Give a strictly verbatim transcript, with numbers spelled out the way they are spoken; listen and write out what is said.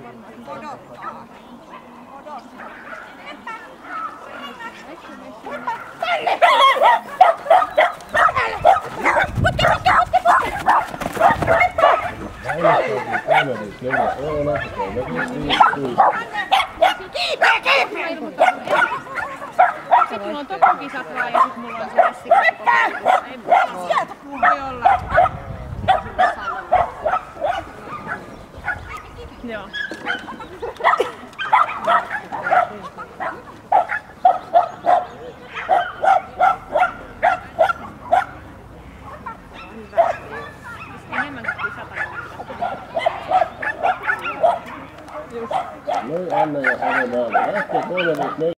Odottaa. Odottaa. Sitten mulla on tokkokisat vaan ja sit mulla on se vessikauppaa. Sieltä Voi olla. Joo. Enemmän kuin kisata. Noin Anna ja Anna Maali. Lähtee kolme, neljä.